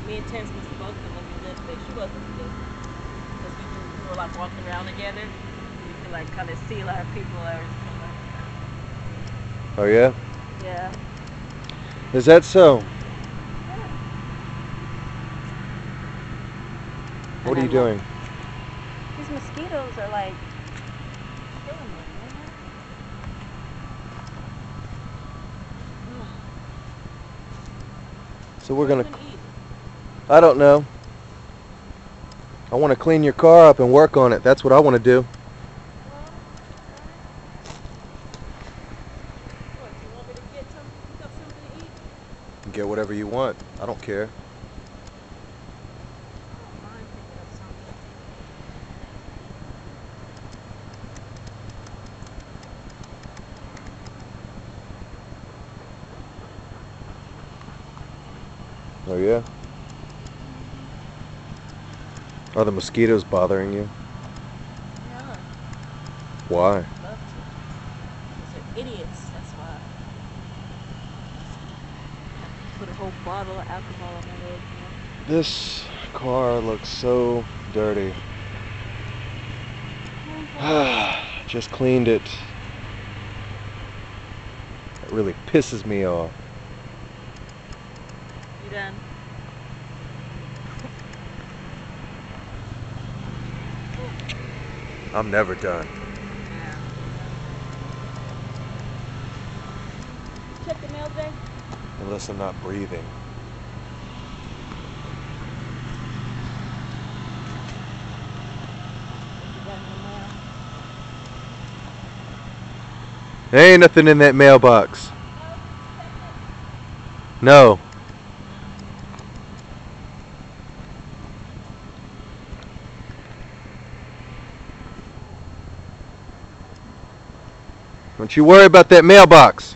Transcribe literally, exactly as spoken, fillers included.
Me and Terrence must have both been looking good today. She wasn't good. Because we, we were like walking around together. You could like kind of see like people are. Oh yeah? Yeah. Is that so? What And are I you love- doing? These mosquitoes are like killing me, man. So we're What are you gonna. gonna eat? I don't know. I want to clean your car up and work on it. That's what I want to do. What, you want me to get some, pick up something to eat? Get whatever you want. I don't care. I don't mind picking up something. Oh yeah? Are the mosquitoes bothering you? Yeah. Why? Love to. Because they're idiots, that's why. Put a whole bottle of alcohol on my leg, you know? This car looks so dirty. Just cleaned it. It really pisses me off. You done? I'm never done. Yeah. Check the mail today? Unless I'm not breathing. You got any mail? There ain't nothing in that mailbox. No. Don't you worry about that mailbox.